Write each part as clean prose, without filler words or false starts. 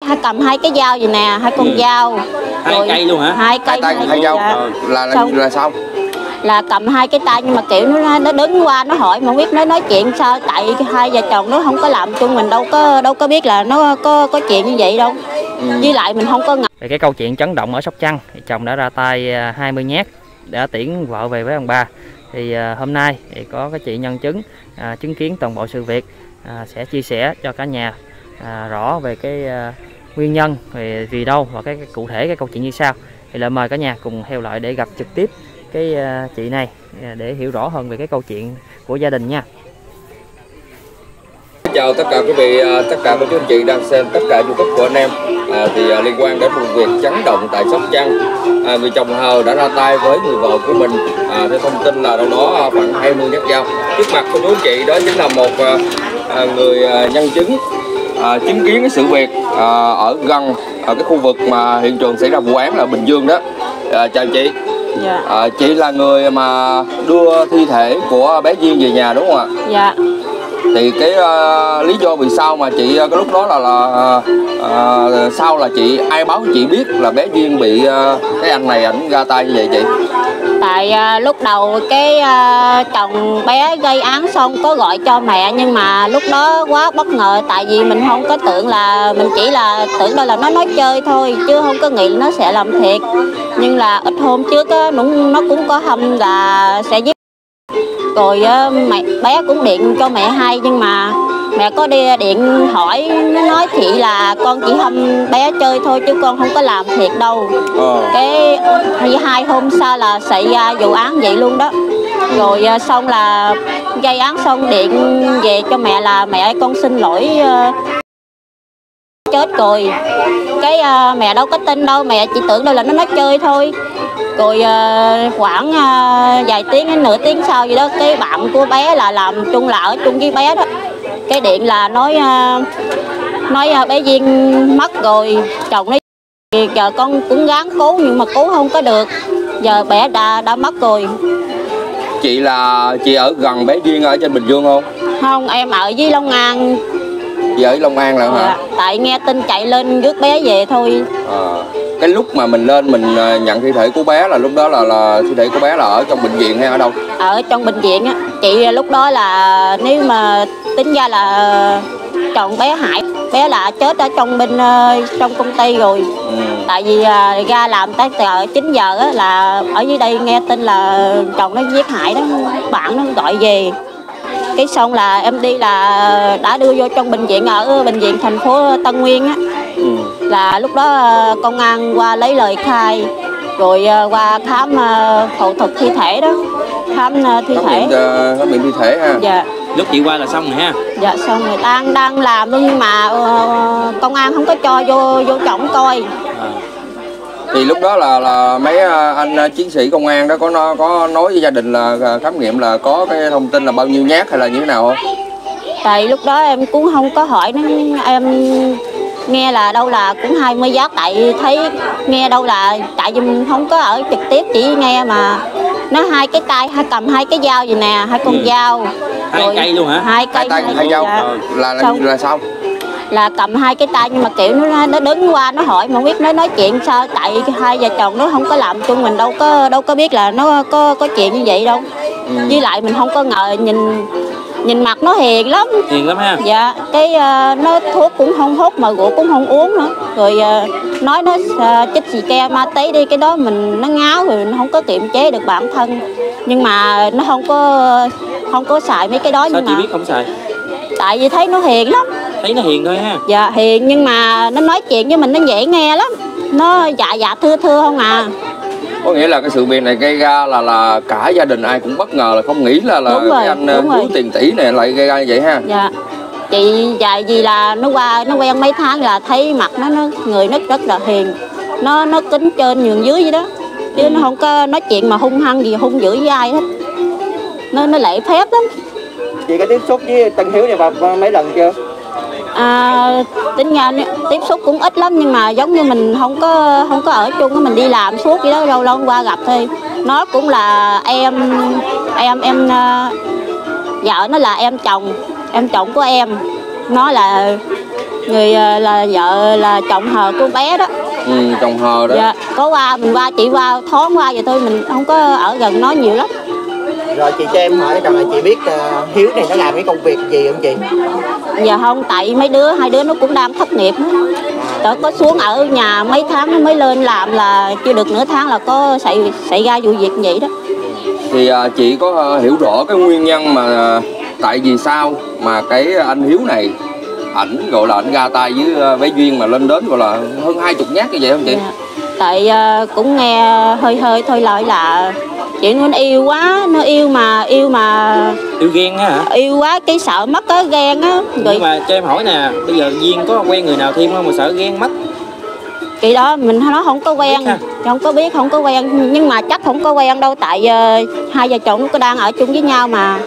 cầm hai cái dao gì nè, hai con dao. Hai cây luôn hả? Hai cây. Hai dao. Là sao? Là cầm hai cái tay nhưng mà kiểu nó đứng qua nó hỏi mà không biết nó nói chuyện sao, tại hai vợ chồng nó không có làm chung, mình đâu có biết là nó có chuyện như vậy đâu. Với lại mình không có ngờ. Về cái câu chuyện chấn động ở Sóc Trăng thì chồng đã ra tay 20 nhát đã tiễn vợ về với ông ba. Thì hôm nay thì có cái chị nhân chứng chứng kiến toàn bộ sự việc, sẽ chia sẻ cho cả nhà rõ về cái nguyên nhân vì đâu và cái cụ thể cái câu chuyện như sao. Thì lại mời cả nhà cùng theo lại để gặp trực tiếp cái chị này để hiểu rõ hơn về cái câu chuyện của gia đình nha. Chào tất cả quý vị, tất cả các anh chị đang xem tất cả YouTube của anh em. Thì liên quan đến vụ việc chấn động tại Sóc Trăng, người chồng hờ đã ra tay với người vợ của mình. Theo thông tin là đâu đó khoảng 20 nhát dao. Trước mặt của chú chị đó chính là một người nhân chứng chứng kiến cái sự việc ở gần ở cái khu vực mà hiện trường xảy ra vụ án là Bình Dương đó. Chào chị. Dạ. Chị là người mà đưa thi thể của bé Duyên về nhà đúng không ạ? Dạ. Thì cái lý do vì sao mà chị cái lúc đó là sao là chị ai báo chị biết là bé Duyên bị cái anh này ảnh ra tay như vậy chị? Tại lúc đầu cái chồng bé gây án xong có gọi cho mẹ, nhưng mà lúc đó quá bất ngờ, tại vì mình không có tưởng là, mình chỉ là tưởng đâu là nó nói chơi thôi chứ không có nghĩ nó sẽ làm thiệt. Nhưng là ít hôm trước á, nó cũng có hâm là sẽ giết. Rồi bé cũng điện cho mẹ hay, nhưng mà mẹ có đi điện hỏi, nó nói chị là con chỉ hâm bé chơi thôi chứ con không có làm thiệt đâu. Cái 2 hôm sau là xảy ra vụ án vậy luôn đó. Rồi xong là gây án xong điện về cho mẹ là mẹ ơi con xin lỗi, chết rồi. Cái mẹ đâu có tin đâu, mẹ chỉ tưởng đâu là nó nói chơi thôi. Rồi khoảng vài tiếng, nửa tiếng sau gì đó, cái bạn của bé là làm chung, là ở chung với bé đó, cái điện là nói bé Duyên mất rồi. Chồng nói giờ con cũng gắng cứu nhưng mà cứu không có được, giờ bé đã mất rồi. Chị ở gần bé Duyên ở trên Bình Dương không? Không, em ở với Long An. Chị ở Long An là hả? Tại nghe tin chạy lên rước bé về thôi. Cái lúc mà mình lên mình nhận thi thể của bé là lúc đó là thi thể của bé là ở trong bệnh viện hay ở đâu? Ở trong bệnh viện á. Chị lúc đó là nếu mà tính ra là chồng bé hại, bé là chết ở trong công ty rồi. Tại vì ra làm tới 9 giờ á, là ở dưới đây nghe tin là chồng nó giết hại đó, bạn nó gọi về. Cái xong là em đi là đã đưa vô trong bệnh viện, ở bệnh viện thành phố Tân Nguyên á. Là lúc đó công an qua lấy lời khai, rồi qua khám phẫu thuật thi thể đó, khám thi thể. Khám nghiệm thi thể ha. Dạ. Lúc chị qua là xong rồi ha. Dạ xong rồi, đang làm luôn nhưng mà công an không có cho vô trọng coi. Thì lúc đó là mấy anh chiến sĩ công an đó có nói với gia đình là khám nghiệm là có cái thông tin là bao nhiêu nhát hay là như thế nào không? Tại lúc đó em cũng không có hỏi nó, em nghe là đâu là cũng 20 nhát, tại thấy nghe đâu là, tại vì mình không có ở trực tiếp, chỉ nghe mà nó hai cái tay cầm hai cái dao gì nè, hai con dao. Hai cây luôn hả? Hai cây. Hai dao. Là sao? Là cầm hai cái tay nhưng mà kiểu nó đứng qua nó hỏi mà không biết nó nói chuyện sao, tại hai vợ chồng nó không có làm chung, mình đâu có biết là nó có chuyện như vậy đâu. Với lại mình không có ngờ, nhìn mặt nó hiền lắm. Hiền lắm ha. Dạ. Cái nó thuốc cũng không hút mà rượu cũng không uống nữa. Rồi nói nó chích xì ke ma tí đi, cái đó nó ngáo rồi nó không có kiềm chế được bản thân. Nhưng mà nó không có xài mấy cái đó. Sao nhưng chị mà biết không xài? Tại vì thấy nó hiền lắm. Thấy nó hiền thôi ha. Dạ hiền, nhưng mà nó nói chuyện với mình nó dễ nghe lắm. Nó dạ thưa không à. Có nghĩa là cái sự việc này gây ra là cả gia đình ai cũng bất ngờ, là không nghĩ là cái anh thiếu tiền tỷ này lại gây ra như vậy ha. Dạ. Chị dạy gì là nó quen mấy tháng là thấy mặt nó người nó rất là hiền. Nó kính trên nhường dưới vậy đó. Chứ nó không có nói chuyện mà hung hăng gì, hung dữ với ai hết. Nó lễ phép lắm. Chị có tiếp xúc với Tân Hiếu này mấy lần chưa? Tính ra tiếp xúc cũng ít lắm, nhưng mà giống như mình không có ở chung, mình đi làm suốt vậy đó, lâu lâu qua gặp thôi. Nó cũng là em vợ nó là em chồng của em. Nó là Người là vợ là chồng hờ của bé đó. Chồng hờ đó. Dạ, có qua mình qua chị qua thoáng qua vậy thôi, mình không có ở gần nó nhiều lắm. Rồi chị cho em hỏi rằng là chị biết Hiếu này nó làm cái công việc gì không chị? Dạ không, tại hai đứa nó cũng đang thất nghiệp. Tớ có xuống ở nhà mấy tháng nó mới lên làm, là chưa được nửa tháng là có xảy ra vụ việc vậy đó. Thì chị có hiểu rõ cái nguyên nhân mà tại vì sao mà cái anh Hiếu này ảnh gọi là ảnh ra tay với bé Duyên mà lên đến gọi là hơn 20 nhát như vậy không chị? Dạ. Tại cũng nghe hơi thôi lời là chị nó yêu quá, nó yêu ghen á hả? Yêu quá cái sợ mất cái ghen á. Nhưng mà cho em hỏi nè, bây giờ Duyên có quen người nào thêm không mà sợ ghen mất? Kỳ đó mình nó không có quen, không có quen, nhưng mà chắc không có quen đâu, tại hai vợ chồng có đang ở chung với nhau mà.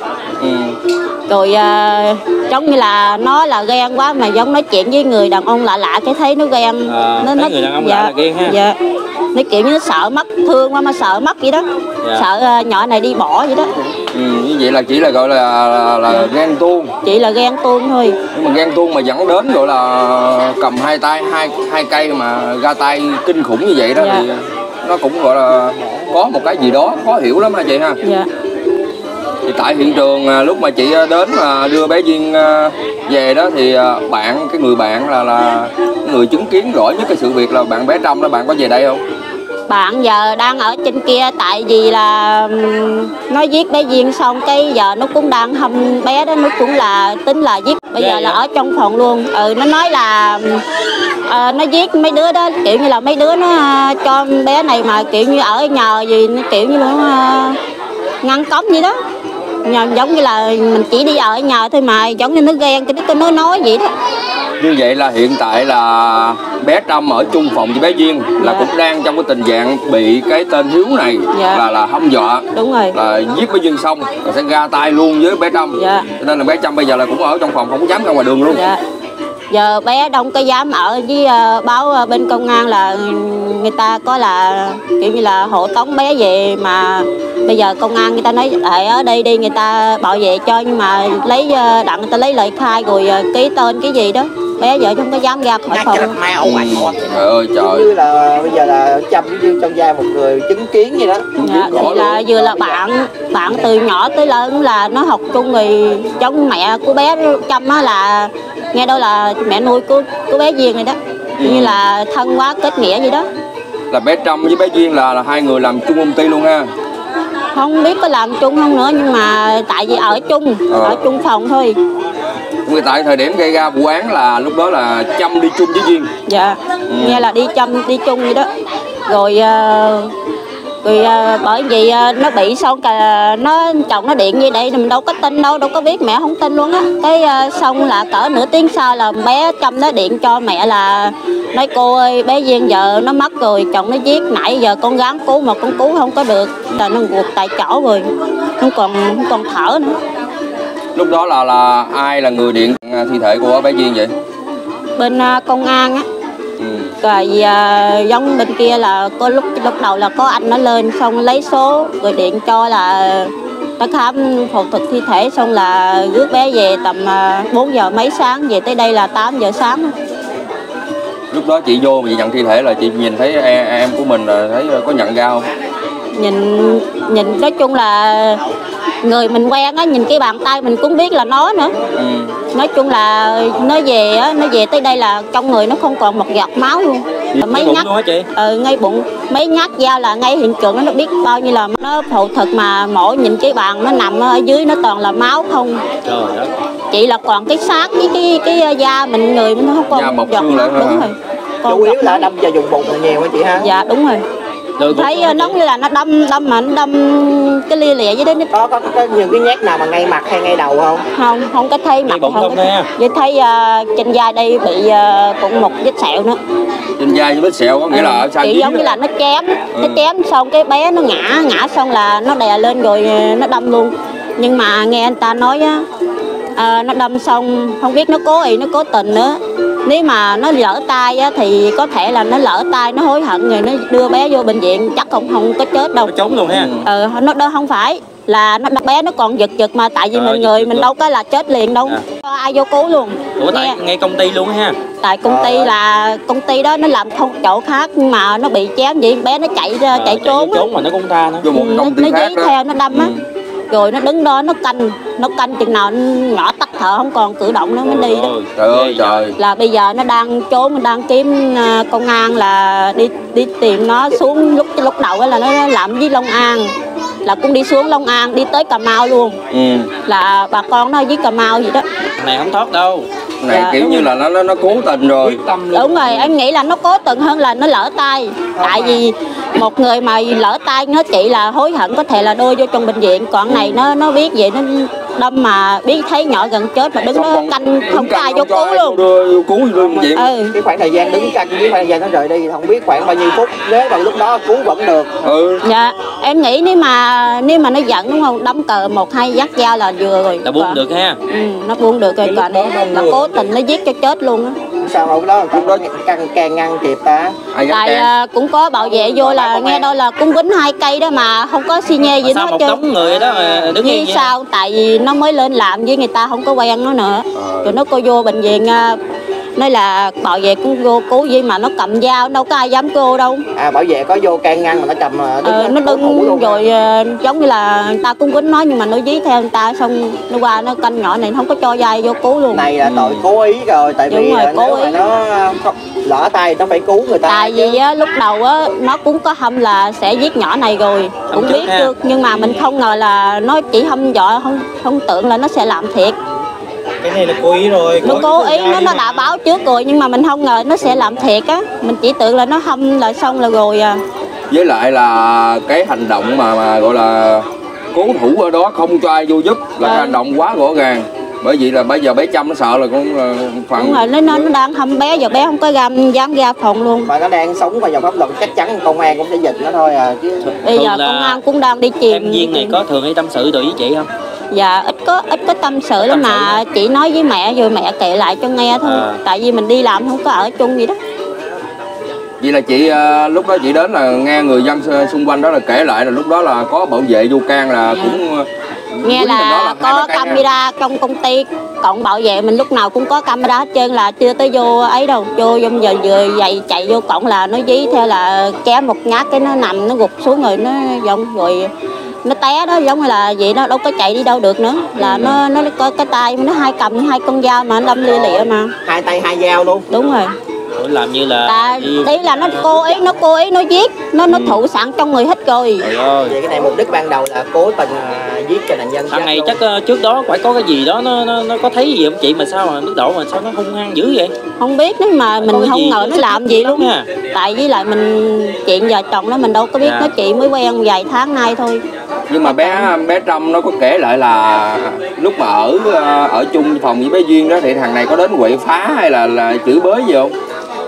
Rồi giống như là nó là ghen quá, mà giống nói chuyện với người đàn ông lạ lạ cái thấy nó ghen. Thấy người đàn ông lạ là ghen ha. Dạ. Nó kiểu như nó sợ mất, thương quá mà sợ mất vậy đó. Dạ. Sợ nhỏ này đi bỏ vậy đó. Như vậy là chỉ là gọi là ghen tuông. Chỉ là ghen tuông thôi. Nhưng mà ghen tuông mà dẫn đến gọi là cầm hai tay hai cây mà ra tay kinh khủng như vậy đó. Dạ. Thì nó cũng gọi là có một cái gì đó khó hiểu lắm hả chị ha? Dạ. Thì tại hiện trường lúc mà chị đến mà đưa bé Duyên về đó thì cái người bạn là người chứng kiến rõ nhất cái sự việc là bạn bé Trâm đó, bạn có về đây không? Bạn giờ đang ở trên kia, tại vì là nó giết bé Duyên xong cái giờ nó cũng đang hâm bé đó, nó cũng là tính là giết, bây giờ là ở trong phòng luôn. Nó nói là nó giết mấy đứa đó, kiểu như là mấy đứa nó cho bé này mà kiểu như ở nhờ gì, kiểu như nó ngăn cấm vậy đó. Giống như là mình chỉ đi ở nhờ thôi mà giống như nó ghen cái nó nói vậy đó. Như vậy là hiện tại là bé Trâm ở chung phòng với bé Duyên là cũng đang trong cái tình trạng bị cái tên Hiếu này là hăm dọa. Đúng rồi. Là giết bé Duyên xong rồi sẽ ra tay luôn với bé Trâm. Cho nên là bé Trâm bây giờ là cũng ở trong phòng, không dám ra ngoài đường luôn. Giờ bé đâu có dám ở với báo bên công an là người ta có là kiểu như là hộ tống bé về, mà bây giờ công an người ta nói ở đây đi, người ta bảo vệ cho, nhưng mà lấy người ta lấy lời khai rồi ký tên cái gì đó, bé giờ không có dám ra khỏi phòng. Trời ơi trời. Như là bây giờ là Trâm với Duyên trong vai một người chứng kiến vậy đó. Thì là vừa là bạn từ nhỏ tới lớn là nó học chung, người giống mẹ của bé Trâm á, là nghe đâu là mẹ nuôi của bé Duyên này đó. Như là thân quá kết nghĩa vậy đó. Là bé Trâm với bé Duyên là hai người làm chung công ty luôn ha? Không biết có làm chung không nữa, nhưng mà tại vì ở chung phòng thôi. Người tại thời điểm gây ra vụ án là lúc đó là Trâm đi chung với Duyên. Dạ. Nghe là đi chung vậy đó. Rồi bởi vì nó bị xong chồng nó điện như vậy mình đâu có tin đâu có biết, mẹ không tin luôn á. Cái xong là cỡ nửa tiếng sau là bé Trâm nó điện cho mẹ là nói cô ơi bé Duyên giờ nó mất rồi, chồng nó giết, nãy giờ con gắng cứu mà con cứu không có được, là nó gục tại chỗ rồi, không còn thở nữa. Lúc đó là ai là người điện thi thể của bé Duyên vậy? Bên công an á. Rồi giống bên kia là có lúc đầu là có anh nó lên xong lấy số rồi điện cho là ta khám phẫu thuật thi thể, xong là rước bé về tầm 4 giờ mấy sáng, về tới đây là 8 giờ sáng. Lúc đó chị vô chị nhận thi thể là chị nhìn thấy em của mình là thấy có nhận ra không? Nhìn nói chung là người mình quen á, nhìn cái bàn tay mình cũng biết là nó nữa. Nói chung là nó về tới đây là trong người nó không còn một giọt máu luôn. Mấy nhát luôn hả chị? Ngay bụng, mấy nhát dao là ngay hiện trường nó biết bao nhiêu là nó phẫu thuật mà mổ, nhìn cái bàn nó nằm ở dưới nó toàn là máu không. Trời đất. Chỉ là còn cái xác với cái da mình, người mình không còn một giọt máu. Đúng rồi. Chủ yếu là đâm vào vùng bụng nhiều hả chị ha? Dạ đúng rồi. Thấy nó như là nó đâm cái lia lịa với đấy. Có nhiều cái nhát nào mà ngay mặt hay ngay đầu không? Không có thấy mặt, không có. Vậy thấy trên vai đây bị cũng một vết sẹo nữa. Trên vai vết sẹo có nghĩa là ở sau giống như là nó chém xong cái bé nó ngã xong là nó đè lên rồi nó đâm luôn. Nhưng mà nghe anh ta nói á, nó đâm xong không biết nó cố ý nó cố tình nữa. Nếu mà nó lỡ tay á, thì có thể là nó lỡ tay, nó hối hận rồi nó đưa bé vô bệnh viện chắc không có chết đâu. Nó trốn luôn ha. Nó đó không phải là nó bé nó còn giật mà tại vì mình người mình đâu có là chết liền đâu, ai vô cứu luôn. Ủa tại ngay công ty luôn ha? Tại công ty là công ty đó nó làm không chỗ khác nhưng mà nó bị chém vậy bé nó chạy ra chạy trốn mà nó cũng tha nữa. nó dí theo nó đâm á. Rồi nó đứng đó nó canh chừng nào nhỏ tắt thở không còn cử động nó mới đi đó. Trời ơi trời. Là bây giờ nó đang trốn, mình đang kiếm công an là đi tìm nó xuống. Lúc đầu là nó làm với Long An, là cũng đi xuống Long An đi tới Cà Mau luôn. Là bà con nó với Cà Mau gì đó. Này không thoát đâu. Này kiểu như là nó cố tình rồi. Đúng rồi, em nghĩ là nó cố tình hơn là nó lỡ tay. Tại vì một người mà lỡ tay nó chỉ là hối hận có thể là đưa vô trong bệnh viện, còn này nó biết vậy nó đâm mà biết thấy nhỏ gần chết mà đứng nó canh không có ai vô cứu luôn. Đưa cứu vô bệnh viện. Cái khoảng thời gian đứng canh với khoảng thời gian nó rời đi không biết khoảng bao nhiêu phút, nếu mà lúc đó cứu vẫn được. Dạ em nghĩ nếu mà nó giận đúng không, đâm cờ 1-2 dắt dao là vừa rồi. Là buông được ha. Nó buông được rồi, còn nó cố tình nó giết cho chết luôn á. Sao hôm đó càng ngăn kịp ta? Tại cũng có bảo vệ vô là nghe đâu là cũng quýnh 2 cây đó mà không có xi nhê gì nó hết một đống người đó mà đứng như sao? Tại vì nó mới lên làm với người ta không có quen nó nữa. Rồi nó coi vô bệnh viện nói là bảo vệ cũng vô cứu gì mà nó cầm dao đâu có ai dám cô đâu. Bảo vệ có vô can ngăn mà nó cầm nó đứng rồi giống như là người ta cũng quýnh nó nhưng mà nó dí theo người ta, xong nó qua nó canh nhỏ này không có cho dai vô cứu luôn. Này là tội cố ý rồi, tại vì nếu mà nó lỡ tay nó phải cứu người ta. Tại vì lúc đầu nó cũng có hâm là sẽ giết nhỏ này rồi, cũng biết được nhưng mà mình không ngờ là nó chỉ hâm dọa, không tưởng là nó sẽ làm thiệt. Cái này là cố ý rồi. Nó cố ý, nó đã báo trước rồi nhưng mà mình không ngờ nó sẽ làm thiệt á. Mình chỉ tưởng là nó hâm là xong là rồi à. Với lại là cái hành động mà gọi là cố thủ ở đó không cho ai vô giúp là cái hành động quá rõ ràng. Bởi vì là bây giờ bé Trâm nó sợ là cũng phần. Đúng rồi, nó đang hâm bé, giờ bé không có dám ra phòng luôn. Mà nó đang sống vào dòng pháp luật chắc chắn công an cũng sẽ dịch nó thôi à chứ. Bây giờ công an cũng đang đi tìm. Em Duyên này có thường hay tâm sự được với chị không? Dạ ít có tâm sự lắm mà chị nói với mẹ rồi mẹ kể lại cho nghe thôi. Tại vì mình đi làm không có ở chung gì đó. Vậy là chị lúc đó chị đến là nghe người dân xung quanh đó là kể lại là lúc đó là có bảo vệ vô can là cũng nghe là có camera trong công ty, cộng bảo vệ mình lúc nào cũng có camera hết trơn, là chưa tới vô ấy đâu. Vô giờ vừa dậy chạy vô cổng là nó dí theo là kéo một nhát cái nó nằm nó gục xuống rồi nó giống rồi nó té đó, giống như là vậy đó, đâu có chạy đi đâu được nữa. Là nó có cái tay nó cầm 2 con dao mà nó đâm lia lịa mà 2 tay 2 dao luôn. Đúng rồi. Làm như là đấy là nó cố ý nó giết, nó thủ sẵn trong người hết rồi. Vậy cái này mục đích ban đầu là cố tình giết cho nạn nhân. Thằng này chắc trước đó phải có cái gì đó nó có thấy gì không chị, mà sao mà biết độ mà sao nó hung hăng dữ vậy? Không biết, nếu mà mình không ngờ nó làm gì luôn nha. Tại với lại mình chuyện vợ chồng đó mình đâu có biết, nó chị mới quen vài tháng nay thôi. Nhưng mà bé Trâm nó có kể lại là lúc mà ở chung phòng với bé Duyên đó thì thằng này có đến quậy phá hay là chửi bới gì không?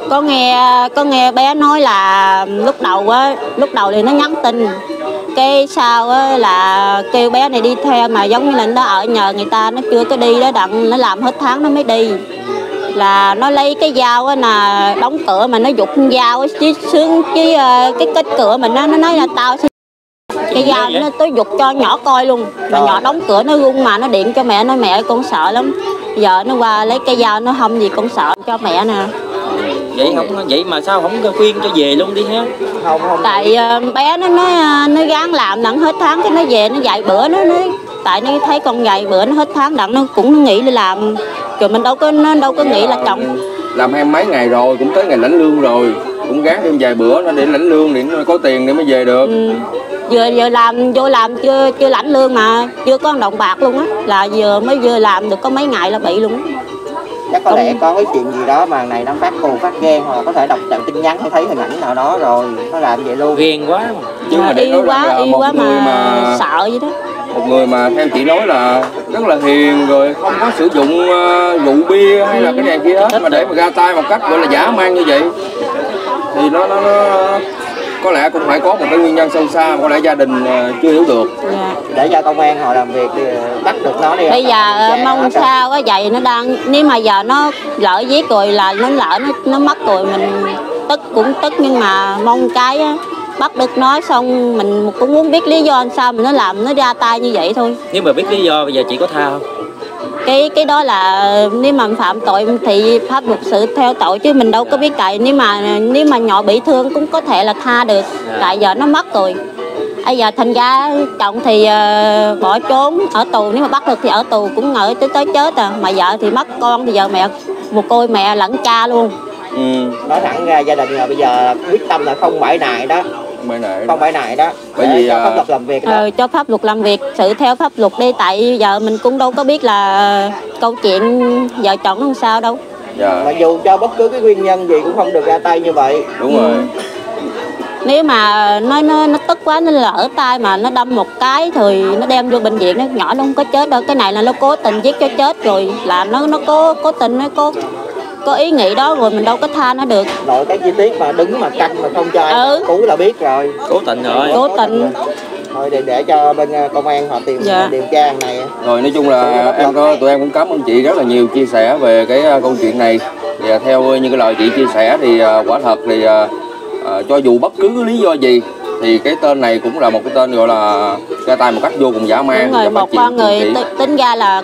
Có nghe bé nói là lúc đầu thì nó nhắn tin, cái sau là kêu bé này đi theo mà giống như là nó ở nhờ người ta, nó chưa có đi đó, đặng nó làm hết tháng nó mới đi. Là nó lấy cái dao là đóng cửa mà nó giục dao chứ cái kết cửa mình nó nói là tao cái dao nó tôi giục cho nhỏ coi luôn, mà nhỏ đóng cửa nó run mà nó điện cho mẹ, nói mẹ con sợ lắm. Giờ nó qua lấy cái dao nó hâm gì con sợ cho mẹ nè. Vậy mà sao không khuyên cho về luôn đi ha? Không. Tại bé nó nói nó gắng làm đặng hết tháng cái nó về nó dạy bữa nó tại nó thấy con dạy bữa nó hết tháng đặng nó cũng nghĩ đi làm, rồi mình đâu có nghĩ là chồng làm 20 mấy ngày rồi, cũng tới ngày lãnh lương rồi, cũng gắng thêm vài bữa nó để lãnh lương để nó có tiền để mới về được. Vừa làm vô làm chưa lãnh lương mà chưa có đồng bạc luôn á, là vừa làm được có mấy ngày là bị luôn á. Chắc có lẽ có cái chuyện gì đó mà này nó phát cù phát ghen, hoặc là có thể đọc trận tin nhắn hay thấy hình ảnh nào đó rồi nó làm vậy luôn. Ghen quá mà. Chứ mà để yêu quá mà sợ vậy đó. Một người mà theo chị nói là rất là hiền, rồi không có sử dụng rượu bia hay là cái này kia hết, mà để mà ra tay một cách gọi là dã man như vậy thì nó có lẽ cũng phải có một cái nguyên nhân sâu xa mà có lẽ gia đình chưa hiểu được. Để cho công an họ làm việc đi, bắt được nó đi. Bây giờ mong sao á, vậy nó đang, nếu mà giờ nó lỡ giết rồi là nó lỡ nó mất rồi, mình tức cũng tức, nhưng mà mong cái á, bắt được nó xong mình cũng muốn biết lý do sao mà nó làm nó ra tay như vậy thôi. Nếu mà biết lý do bây giờ chị có tha không? Cái đó là nếu mà phạm tội thì pháp luật xử theo tội chứ mình đâu có biết cậy. Nếu mà nhỏ bị thương cũng có thể là tha được, tại giờ nó mất rồi. Bây giờ thành ra chồng thì bỏ trốn ở tù, nếu mà bắt được thì ở tù cũng ngỡ tới chết à. Mà vợ thì mất con thì giờ mẹ một cô mẹ lẫn cha luôn. Nói thẳng ra gia đình là bây giờ quyết tâm là không bãi nại đó, không bãi nại đó, bởi vì cho pháp luật làm việc đó. Cho pháp luật làm việc, xử theo pháp luật đi, tại giờ mình cũng đâu có biết là câu chuyện vợ chồng nó làm sao đâu. Mà dù cho bất cứ cái nguyên nhân gì cũng không được ra tay như vậy. Đúng rồi. Nếu mà nó tức quá nó lỡ tay mà nó đâm một cái thì nó đem vô bệnh viện, nó nhỏ nó không có chết đâu. Cái này là nó cố tình giết cho chết rồi, là nó cố tình, nó có ý nghĩ đó rồi, mình đâu có tha nó được. Nội cái chi tiết mà đứng mà canh mà không cho ai cứu là biết rồi. Cố tình rồi. Cố tình. Thôi để cho bên công an họ tìm điều tra hàng này. Rồi nói chung là tụi em cũng cảm ơn chị rất là nhiều chia sẻ về cái câu chuyện này. Thì theo như cái lời chị chia sẻ thì quả thật thì cho dù bất cứ lý do gì thì cái tên này cũng là một cái tên gọi là ra tay một cách vô cùng dã man. Đúng rồi, một con người tính ra là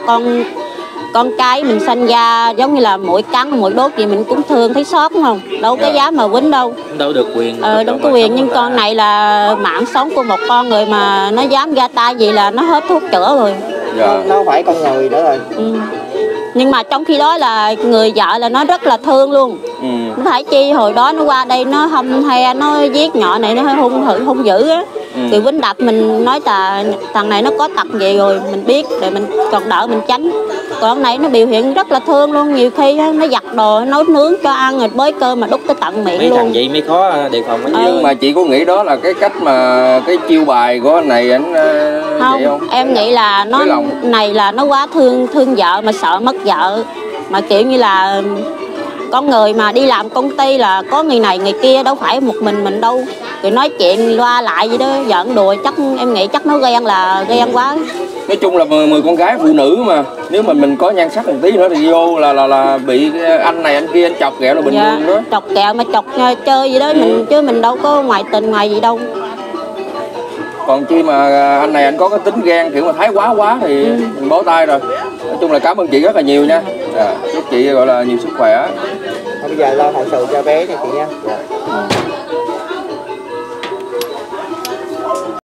con cái mình sanh ra giống như là mỗi cắn mỗi đốt gì mình cũng thương thấy xót, đúng không? Đâu có dám mà quýnh đâu. Đâu được quyền. Đâu có quyền, nhưng con này là mạng sống của một con người mà nó dám ra tay gì là nó hết thuốc chữa rồi. Nó phải con người nữa rồi. Nhưng mà trong khi đó là người vợ là nó rất là thương luôn. Nó phải chi hồi đó nó qua đây nó hâm he, nó giết nhỏ này, nó hung dữ á. Thì quýnh đập mình nói là thằng này nó có tật gì rồi mình biết để mình còn đỡ mình tránh. Còn này nó biểu hiện rất là thương luôn, nhiều khi nó giặt đồ nấu nướng cho ăn rồi bới cơm mà đút tới tận miệng mấy luôn. Thằng vậy mới khó đề phòng. Nhưng mà chị có nghĩ đó là cái cách mà cái chiêu bài của anh này anh không, vậy không? Em nghĩ là nó này là nó quá thương vợ mà sợ mất vợ, mà kiểu như là con người mà đi làm công ty là có người này người kia, đâu phải một mình đâu. Rồi nói chuyện loa lại gì đó giỡn đùa, chắc em nghĩ chắc nó ghen quá. Nói chung là 10 con gái phụ nữ mà nếu mà mình có nhan sắc một tí nữa thì vô là bị anh này anh kia anh chọc ghẹo là bình thường đó. Chọc ghẹo mà chọc chơi gì đó chứ mình đâu có ngoại tình ngoài gì đâu. Còn chi mà anh này anh có cái tính ghen kiểu mà thái quá thì mình bó tay rồi. Nói chung là cảm ơn chị rất là nhiều nha. Chúc chị gọi là nhiều sức khỏe. Bây giờ lo hậu sự cho bé nha chị nha.